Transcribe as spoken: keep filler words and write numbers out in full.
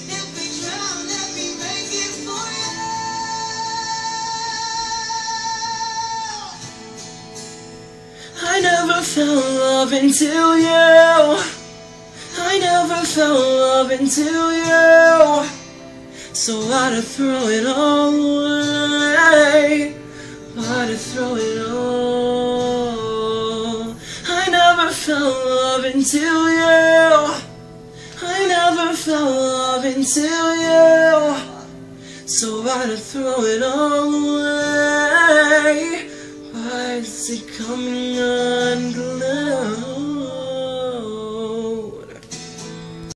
If we drown, let me make it for you. I never felt love until you. I never felt love until you. So why to throw it all away? Why to throw it all? I never felt love until you. I never felt love until you. So why to throw it all away? Why is it coming unglued?